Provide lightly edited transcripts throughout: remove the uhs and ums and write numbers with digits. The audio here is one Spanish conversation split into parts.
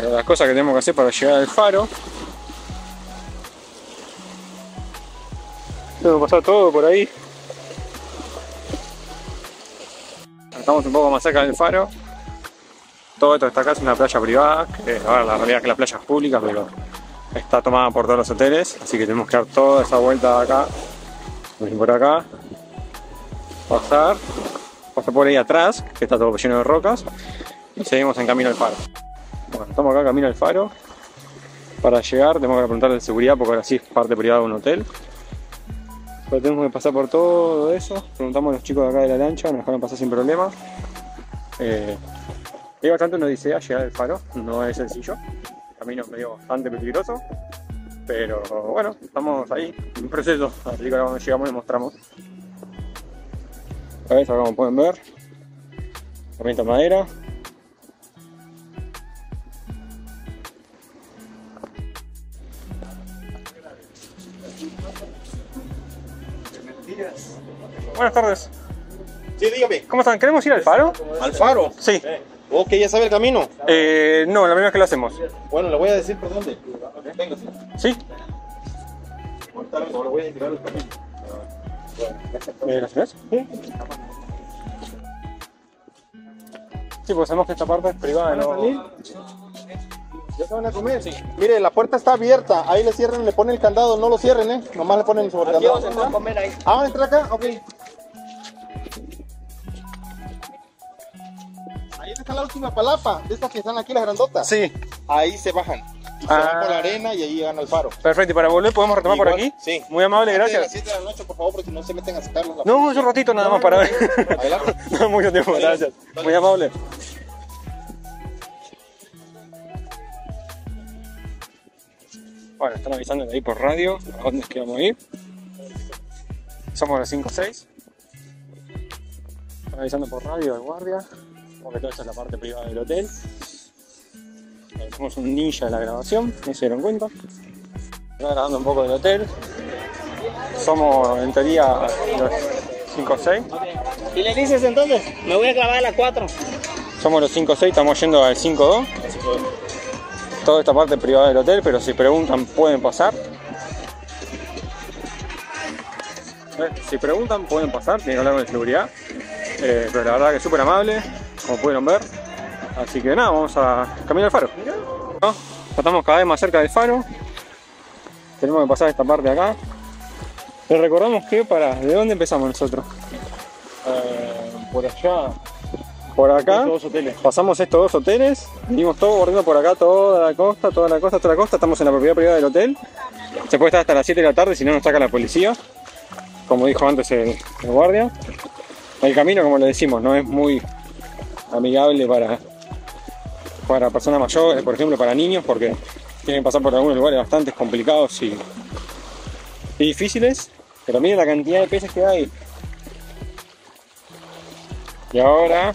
las cosas que tenemos que hacer para llegar al faro. Tengo que pasar todo por ahí. Estamos un poco más cerca del faro. Todo esto que está acá es una playa privada, que ahora la realidad es que la playa es pública, pero está tomada por todos los hoteles, así que tenemos que dar toda esa vuelta de acá, por acá, pasar por ahí atrás, que está todo lleno de rocas, y seguimos en camino al faro. Bueno, estamos acá camino al faro. Para llegar tenemos que preguntarle de seguridad, porque ahora sí es parte privada de un hotel. Pero tenemos que pasar por todo eso. Preguntamos a los chicos de acá de la lancha, nos dejaron pasar sin problema. Hay bastante una odisea llegar al faro, no es sencillo. El camino es medio bastante peligroso. Pero bueno, estamos ahí en proceso. Así que ahora cuando llegamos les mostramos. Acá como pueden ver, herramienta de madera. Buenas tardes. Sí, dígame. ¿Cómo están? ¿Queremos ir al faro? ¿Al faro? Sí. Ok, ¿ya sabe el camino? No, la primera vez que lo hacemos. Bueno, le voy a decir por dónde. Véngase. ¿Sí? Ahorita vengo, le voy a indicar el camino. ¿Las ves? Sí. Sí, pues sabemos que esta parte es privada, ¿no? ¿Ya se van a comer? Sí. Mire, la puerta está abierta. Ahí le cierran, le ponen el candado. No lo cierren, Nomás le ponen sobre el candado. Vamos a entrar a comer ahí. ¿Ah, van a entrar acá? Ok. Ahí está la última palapa. De estas que están aquí, las grandotas. Sí. Ahí se bajan. Y se van por la arena y ahí llegan al faro. Perfecto, y para volver podemos retomar por aquí. Sí. Muy amable, Antes de gracias. las 7 de la noche, por favor, porque si no se meten a sacarlos. No, yo un ratito nada más para ver. Adelante. No, mucho tiempo, gracias. Vale. Muy amable. Bueno, están avisando de ahí por radio a dónde es que vamos a ir. Somos los 5-6. Están avisando por radio de guardia, porque toda esta es la parte privada del hotel. Somos un ninja de la grabación, no se dieron cuenta. Están grabando un poco del hotel. Somos en teoría los 5-6. Y le dices entonces, me voy a grabar a las 4. Somos los 5-6, estamos yendo al 5-2. Toda esta parte privada del hotel, pero si preguntan pueden pasar. Si preguntan pueden pasar, tienen que hablar con seguridad. Pero la verdad que es súper amable, como pudieron ver. Así que nada, vamos a caminar al faro. ¿No? Estamos cada vez más cerca del faro. Tenemos que pasar esta parte de acá. Les recordamos que ¿de dónde empezamos nosotros? Por allá. Por acá, Estos 2 hoteles. pasamos estos 2 hoteles, venimos todo bordeando por acá, toda la costa, estamos en la propiedad privada del hotel. Se puede estar hasta las 7 de la tarde, si no nos saca la policía, como dijo antes el guardia. El camino, como le decimos, no es muy amigable para personas mayores, por ejemplo para niños, porque tienen que pasar por algunos lugares bastante complicados y difíciles, pero miren la cantidad de peces que hay. Y ahora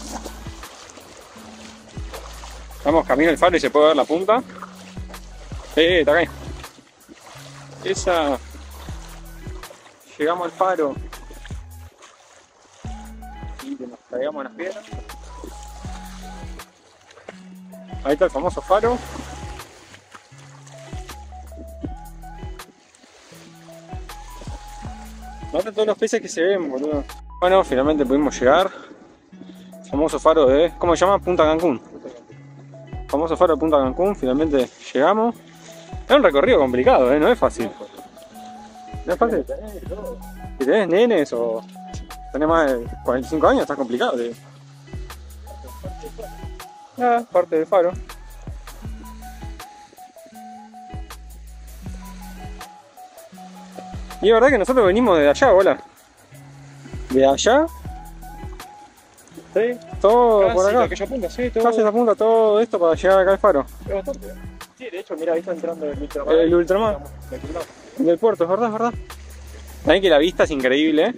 estamos camino al faro y se puede ver la punta. Está acá. Esa. Llegamos al faro y nos caigamos en las piedras. Ahí está el famoso faro. Nota todos los peces que se ven, boludo. Bueno, finalmente pudimos llegar. Famoso faro de, ¿cómo se llama? Punta Cancún. Famoso faro de Punta Cancún, finalmente llegamos. Es un recorrido complicado, no es fácil. No es fácil. Si tenés nenes o tenés más de 45 años, está complicado. Parte del faro. Y es verdad que nosotros venimos de allá, hola. De allá. Sí, todo casi por acá. Aquella punta, sí, todo. Casi esa punta, todo esto para llegar acá al faro. Es bastante. Sí, de hecho, mira, ahí está entrando el Ultramar. El Ultramar. Del puerto, es verdad, es verdad. Saben que la vista es increíble,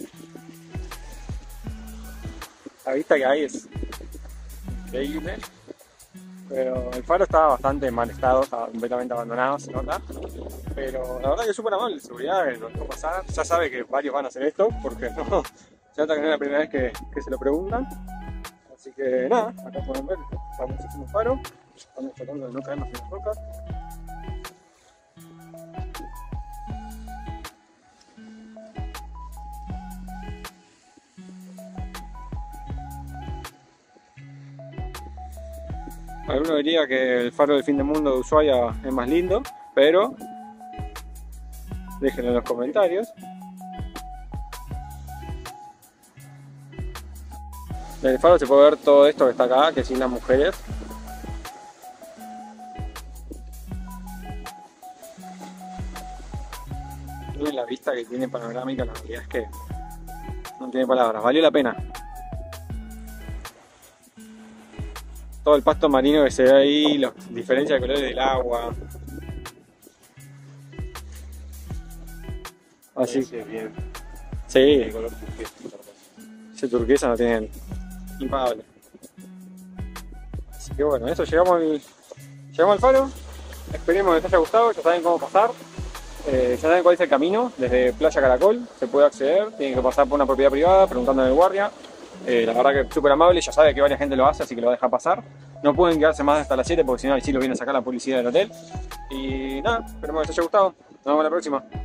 La vista que hay es increíble. Pero el faro está bastante en mal estado, está completamente abandonado, se nota. Pero la verdad que es súper amable, seguridad, que nos dejó pasar. Ya sabe que varios van a hacer esto, porque no, se nota que no es la primera vez que se lo preguntan. Así que nada, acá pueden ver, estamos en el faro. Estamos tratando de no caernos en las rocas. Alguno diría que el faro del fin del mundo de Ushuaia es más lindo, pero déjenlo en los comentarios. Desde el faro se puede ver todo esto que está acá, que sin las mujeres. Miren la vista que tiene panorámica, la realidad es que no tiene palabras, valió la pena. Todo el pasto marino que se ve ahí, las diferencias de colores del agua. Así que bien. Sí, ese turquesa no tiene impagable. Así que bueno, eso llegamos al faro. Esperemos que les haya gustado, ya saben cómo pasar. Ya saben cuál es el camino, desde Playa Caracol se puede acceder, tienen que pasar por una propiedad privada preguntando al guardia. La verdad que es súper amable, ya sabe que varias gente lo hace, así que lo deja pasar. No pueden quedarse más hasta las 7 porque si no ahí sí lo viene a sacar la policía del hotel. Y nada, esperemos que les haya gustado. Nos vemos la próxima.